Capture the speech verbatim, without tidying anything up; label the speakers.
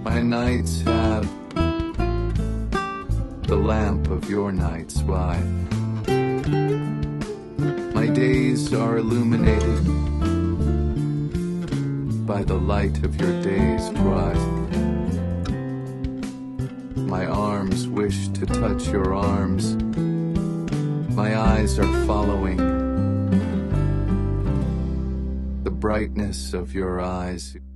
Speaker 1: My nights have the lamp of your nights, why? My days are illuminated by the light of your days, why? My arms wish to touch your arms. My eyes are following the brightness of your eyes.